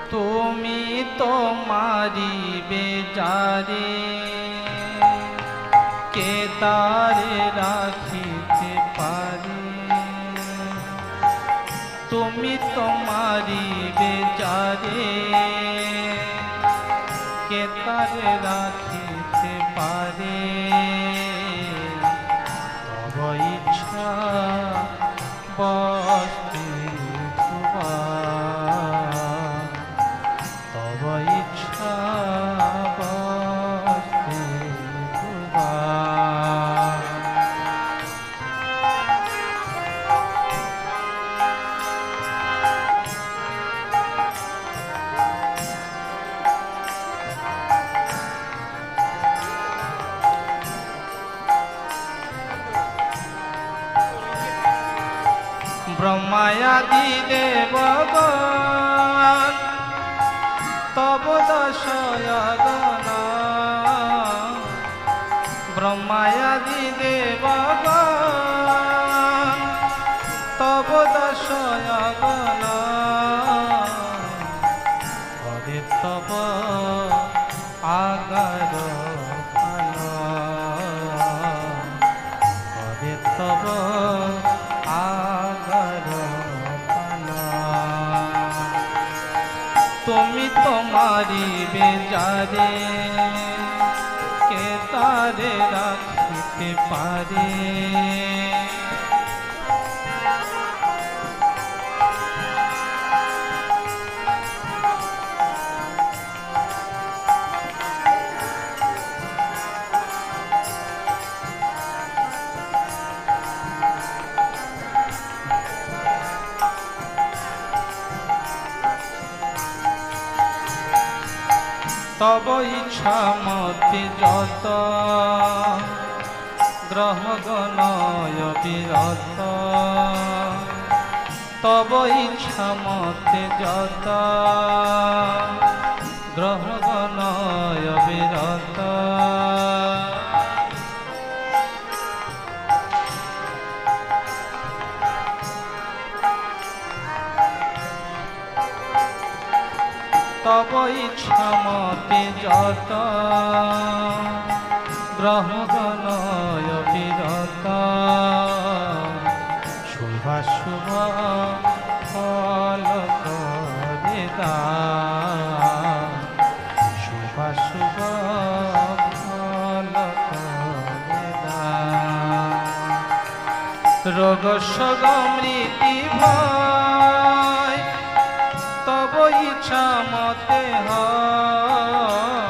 তুমি তো মারিবে যারে, কে তারে রাখিতে পারে। তুমি তো মারিবে যারে, কে তারে রাখিতে পারে। তব ইচ্ছা বস্তে তব ইচ্ছা বস্তে ব্রহ্মায়াদি দেবগণ তব দশয়গণ, ব্রহ্মায়াদি দেবগণ তব দশয়গণ। করে তব আগার পাল, করে তব আগার পাল। তুমি তো মারিবে যারে, কে তারে রাখিতে পারে। তব ইচ্ছা মতে যত গ্রহগণ বিরত, তব ইচ্ছা মতে যত গ্রহগণ বিরত। তব ইচ্ছা মতে যত গ্রহগণ বিরত, শুভাশুভ ফল করে দান, শুভাশুভ ফল করে দান। রোগ শোক মৃত্যু ভয় তব ইচ্ছা মতে হয়।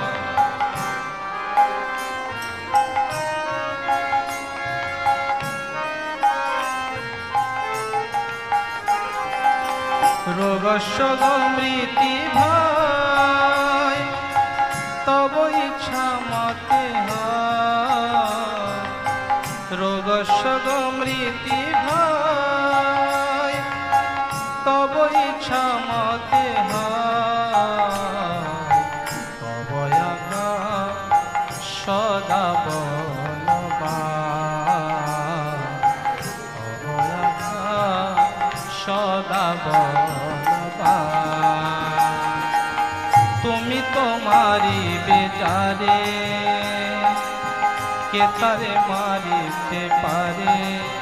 রোগ শোক মৃত্যু ভয় তব ইচ্ছা মতে হয়। রোগ শোক মৃত্যু ভয় তব ইচ্ছা মতে হয়। তব আজ্ঞা সদা বলবান, তব আজ্ঞা সদা বলবান। তুমি তো মারিবে যারে, কে তারে মারিতে পারে।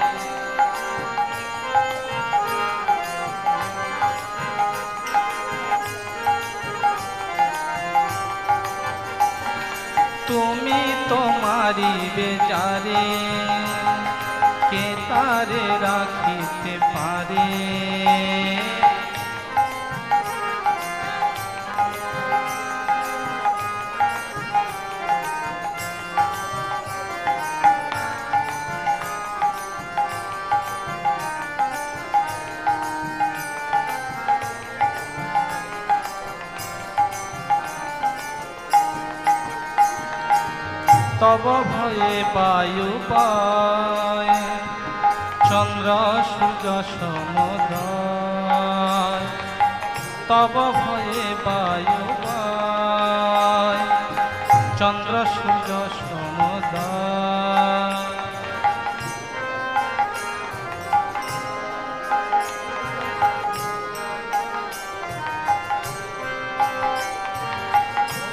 তুমি তো মারিবে যারে, কে তারে রাখিতে পারে। তব ভয়ে বায়ু পায়, চন্দ্র সূর্য সমুদয়। তব ভয়ে বায়ু পায়, চন্দ্র সূর্য সমুদয়।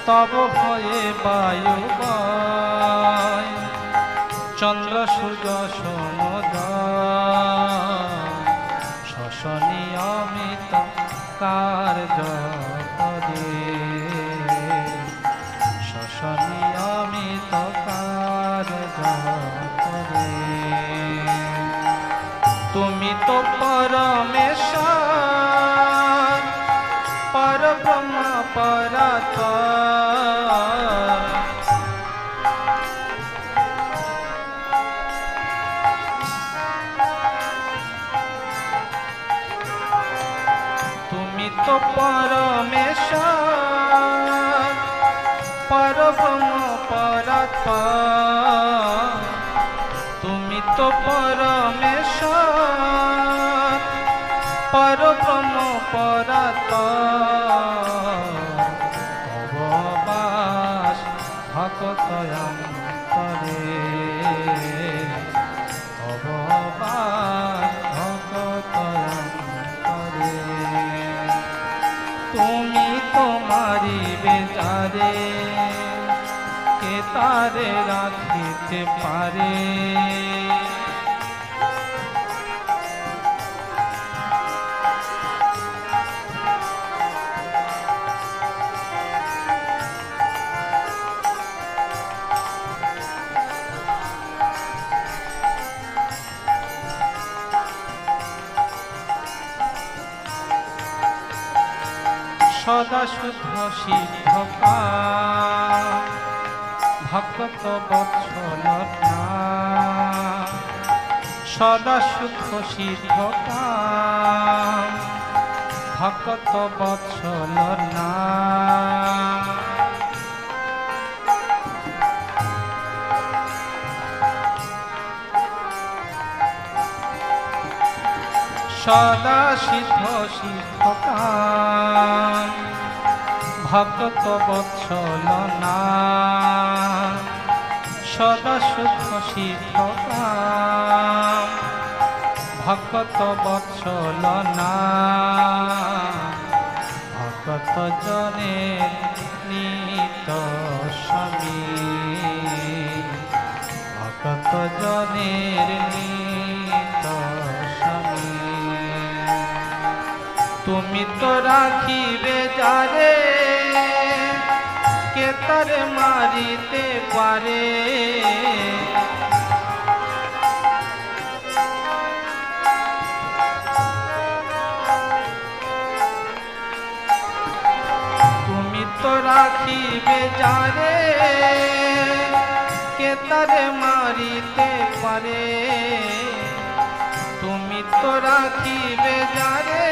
তব ভয়ে বায়ু বয়, চন্দ্র সূর্য সমুদয় শশ নিয়মিত কার্য করে, শশ নিয়মিত কার্য করে। তুমি তো পরমেশ্বর, পরব্রহ্ম পরাৎপর, তুমি তো পরমেশ্বর, পরব্রহ্ম পরাৎপর, তুমি তো পরমেশ্বর, পরব্রহ্ম পরাৎপর। তব বাস ভকত অন্তরে, তব বাস ভকত অন্তরে। তুমি তোমারি বেচারে, কে তারে রাখিতে পারে। সদা শুদ্ধ সিদ্ধ ভক্ত বৎসল নাম, সদা শুদ্ধ সিদ্ধ ভক্ত বৎসল নাম। সদা সিদ্ধ সিদ্ধ ভক্ত বৎসল নাম, সদা শুদ্ধ সিদ্ধ ভক্ত বৎসল নাম। ভক্ত জনের নিত স্বামী, ভক্ত জনের নিত স্বামী। তুমি তো রাখিবে যারে, কে তারে মারিতে পারে। তুমি তো রাখিবে যারে, কে তারে মারিতে পারে। তুমি তো রাখিবে যারে,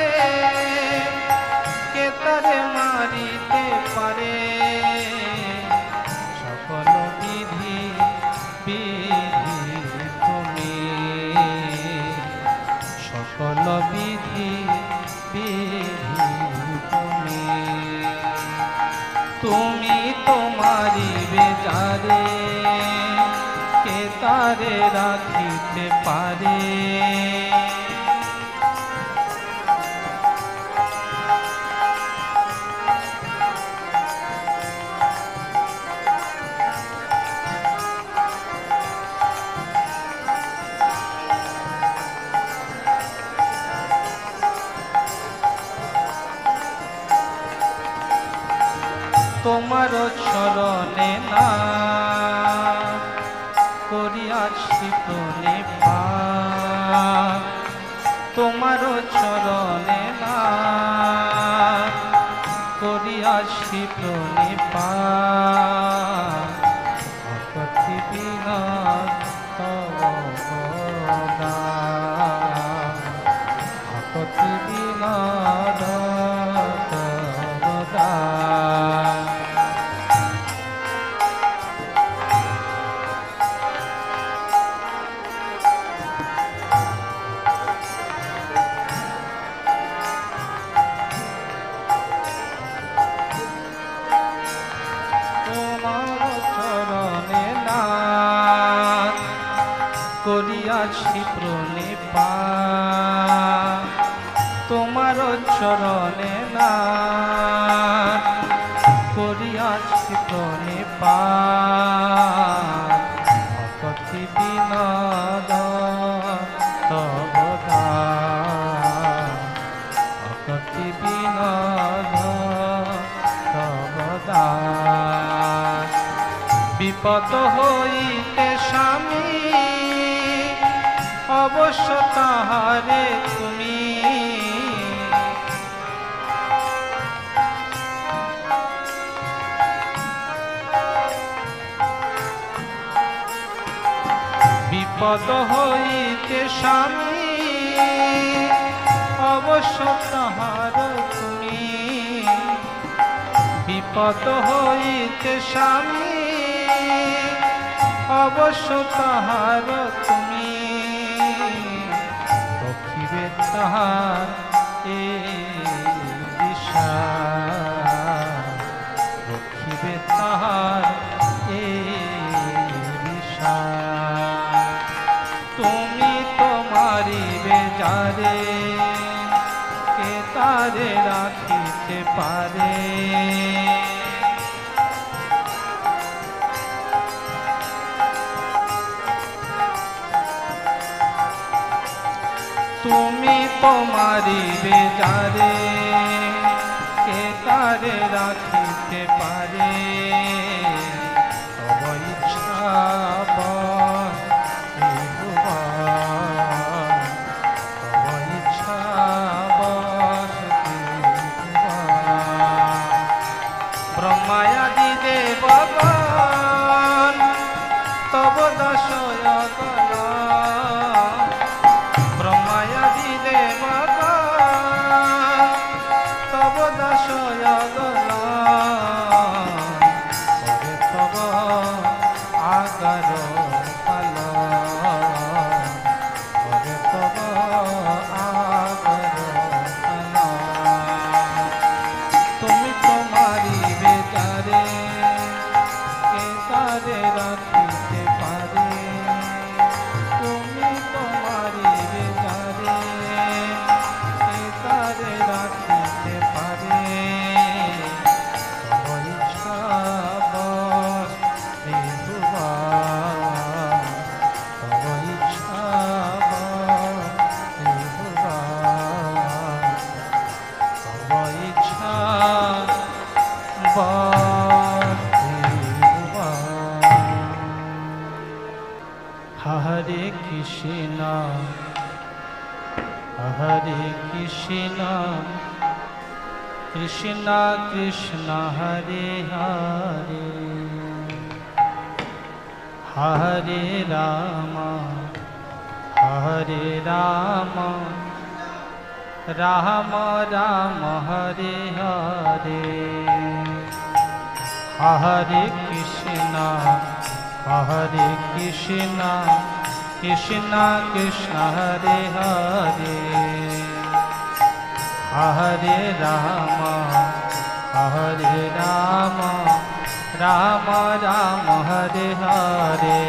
কে তারে মারিতে পারে। সকল বিধি বিধি তুমি, সকল বিধি বিধি তুমি। তুমি তোমারি বেজারে, কে তারে রাখিতে পারে। তোমার চরণে না করিয়াছি প্রণিপাত, তোমার চরণে না করিয়াছি প্রণিপাত। ভক্তি বিনা তব দান, ভক্তি বিনা তব দান। করিয়াছি প্রণিপাত, তোমার চরণে না করিয়াছি নিপাত ভকতি বিনোদ তব দান ভকতি বিনোদ তব দান বিপদ হইতে স্বামী অবশ্য তাহারে তুমি বিপদ হইতে স্বামী অবশ্য তাহার তুমি বিপদ হইতে স্বামী অবশ্য তাহার তুমি রক্ষিবে তাহার এ দিশা রক্ষিবে তাহার এ দিশা তুমি তো মারিবে যারে কে তারে রাখিতে পারে তুমি তো মারিবে যারে কে তারে রাখিতে পারে তব ইচ্ছা ব্রহ্মায়াদি দেবগণ তব দশয়গণ ব্রহ্মায়াদি দেবগণ তব দশয়গণ করে তব আগার পাল করে তব আগার পাল তুমি তো মারিবে যারে কে তারে রাখিতে পারে তুমি তো মারিবে যারে কে তারে রাখিতে পারে তব ইচ্ছা বশ ত্রিভুবন তব ইচ্ছা বশ ত্রিভুবন তব ইচ্ছা হরে কৃষ্ণ হরে কৃষ্ণ কৃষ্ণ কৃষ্ণ হরে হরে হরে রাম রাম রাম হরে হরে হরে কৃষ্ণ কৃষ্ণ কৃষ্ণ হরে হরে হরে রাম রাম রাম হরে হরে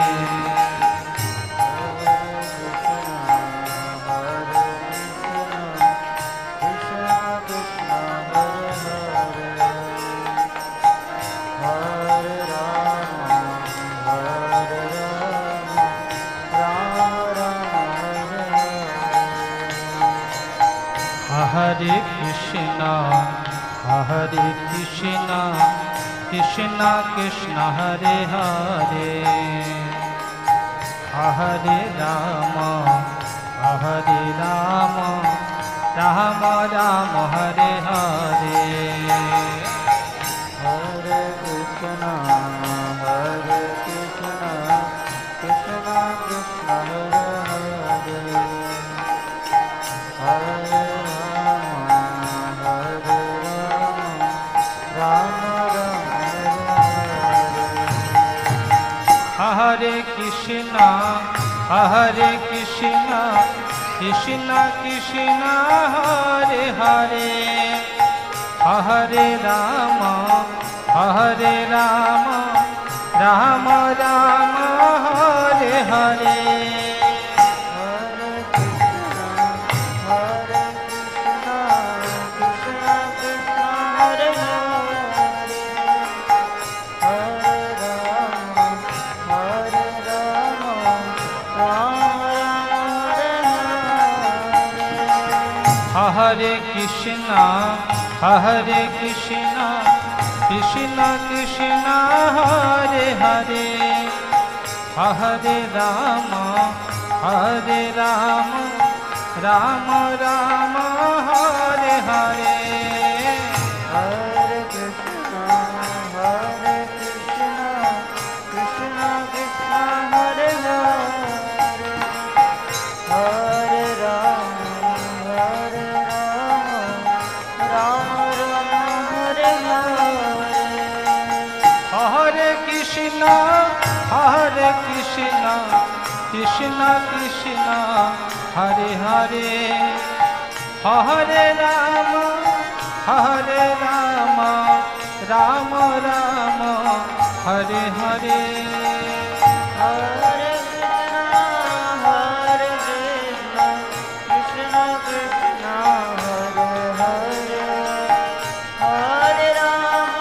হরে কৃষ্ণ কৃষ্ণ কৃষ্ণ হরে হরে হরে রাম রাম রাম হরে হরে হরে কৃষ্ণ কৃষ্ণ কৃষ্ণ হরে হরে হরে হরে কৃষ্ণ কৃষ্ণ কৃষ্ণ হরে হরে হরে রাম রাম রাম হরে হরে हरे कृष्णा कृष्ण कृष्ण हरे हरे हरे राम राम राम हरे हरे हरे कृष्णा कृष्ण कृष्ण हरे हरे हरे राम राम राम हरे हरे हरे कृष्णा कृष्ण कृष्ण हरे हरे हरे राम राम राम हरे हरे हरे कृष्णा कृष्ण कृष्ण हरे हरे हरे राम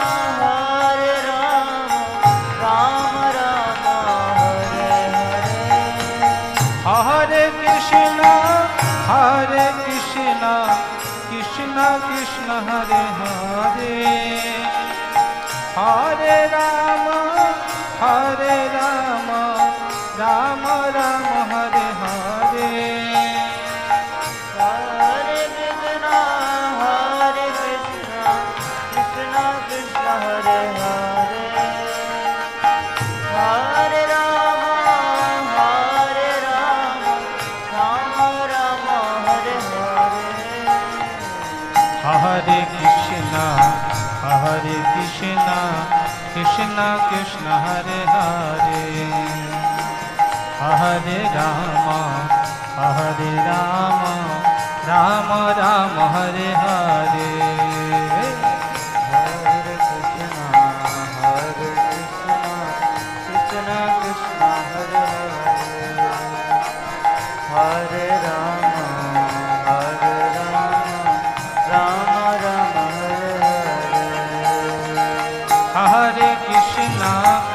राम राम हरे हरे हरे कृष्णा कृष्ण कृष्ण हरे हरे हरे राम राम राम हरे हरे हरे कृष्णा कृष्ण कृष्ण हरे हरे हरे राम राम राम हरे हरे हरे कृष्णा कृष्ण कृष्ण हरे हरे हरे राम राम राम हरे हरे हरे कृष्णा कृष्ण कृष्ण हरे हरे हरे राम राम राम हरे हरे हरे कृष्णा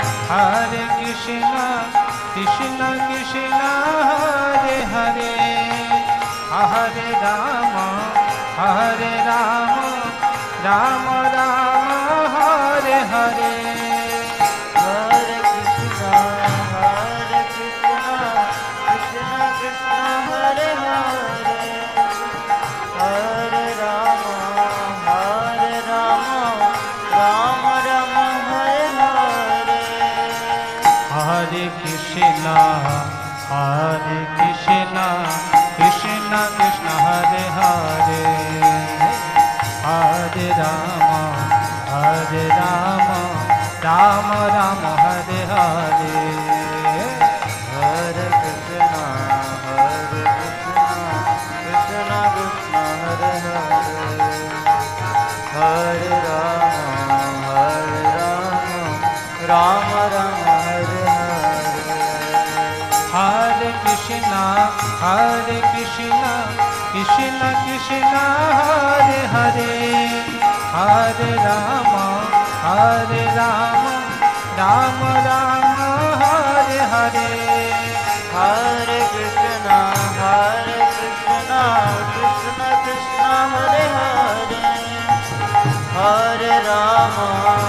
कृष्ण कृष्ण हरे हरे हरे राम राम राम हरे हरे हरे कृष्णा कृष्ण कृष्ण हरे हरे हरे राम राम राम हरे हरे हरे कृष्णा कृष्ण कृष्ण हरे हरे हरे राम राम राम हरे हरे हरे कृष्णा कृष्ण कृष्ण हरे हरे हरे राम राम राम हरे हरे हरे कृष्णा कृष्ण कृष्ण हरे हरे हरे राम राम राम हरे हरे हरे कृष्णा कृष्ण कृष्ण हरे हरे हरे राम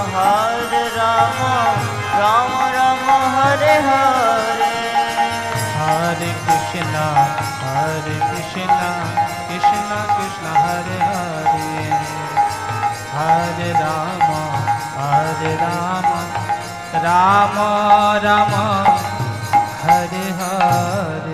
राम राम हरे हरे हरे कृष्णा कृष्ण कृष्ण हरे हरे हरे राम राम राम हरे हरे